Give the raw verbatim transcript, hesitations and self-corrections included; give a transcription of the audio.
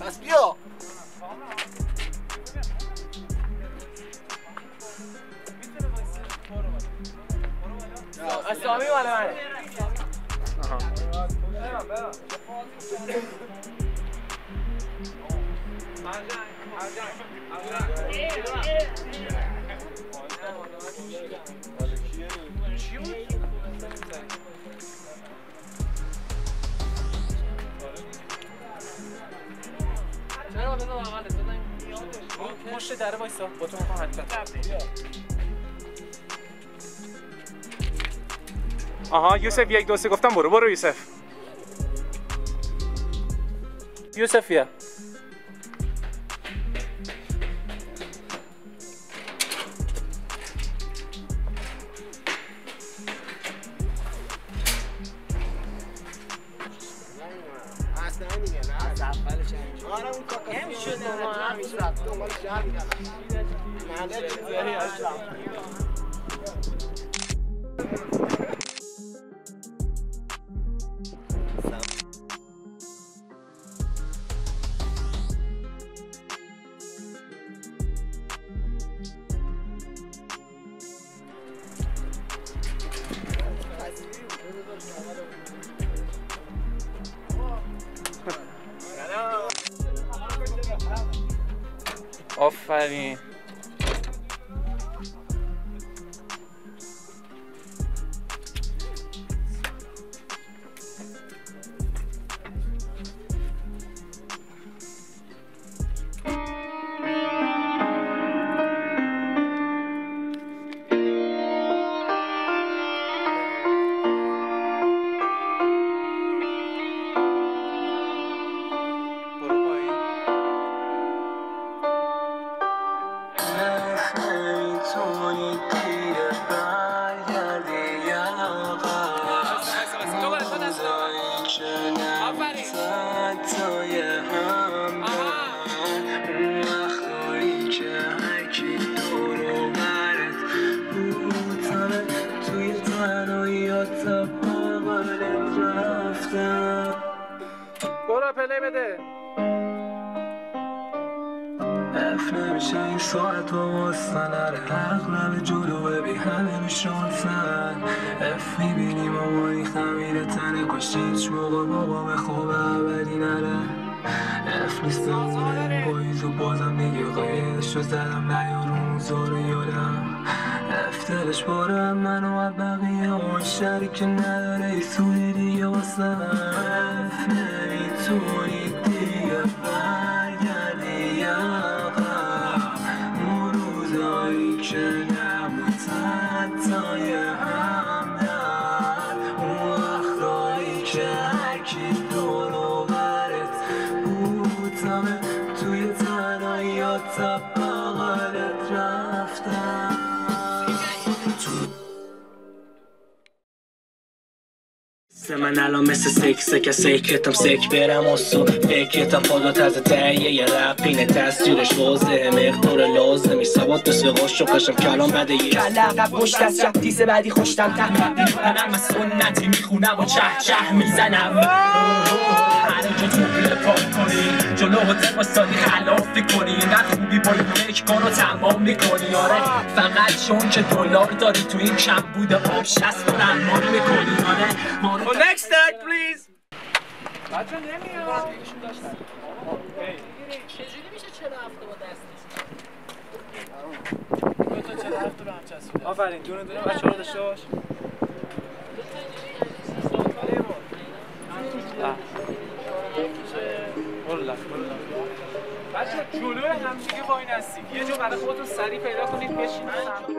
پس بیا. اسلامی مال منه. آها. چرا بذار اولت بزنیم پشت دره وایسا با تو میخوام حرکت. آها یوسف یک دو سه گفتم برو برو یوسف. یوسف بیا. آره اون کاکا نمیشد ما همیشه دنبال شهر می‌رفتم. منده چیزایی هستم. آفرین. برو پلی بده. اف نمیشه این ساعت و واسن هر اغلب جلوه بی همه میشانسن اف میبینیم اما این خمیر تنه کاش هیچ موقع بابا به خواب اولی نره اف نیست اونه پاییز و بازم دیگه قیدشو زدم نیارون زاره یادم اف دلش بارم منو و بقیه اون شریک نداره ای سوی دیگه واسه اف نمیتونی دیگه برگردی عقب اون روزایی که نبود حتی یه همدرد اون وقتایی که هرکی دور و برت بود همه توی تنهاییات تا بغلت رفتم من الان مثل سک سک سکتم سک برم اصو فکرتم خودت از تهیه یه رپینه تصویرش واضحه مقدار لازمی سواد مثل قاشق قشم کلام بده یه کل عقب پشت از شب دیز بعدی خوشتم ته دیوانم از سنتی میخونم و چه چه میزنم هر جا تو بیره پاک کنی جلو هتل باستادی خلافی کنی اینقدر خوبی با یک کارو تمام میکنی آره فقط چون که دلار داری تو این کم بوده آب شست و رنمانی میکنی آره next tag please. بچه نمیاد. چجوری میشه چهل و هفت با دستش؟ دو تا چهل و هفت رو هم چسبیده. آفرین دونه دونه بچه‌ها رو داشته باش. والله بچه جلوی همدیگه وای نستید یه جا برای خودتون سریع پیدا کنید بشینید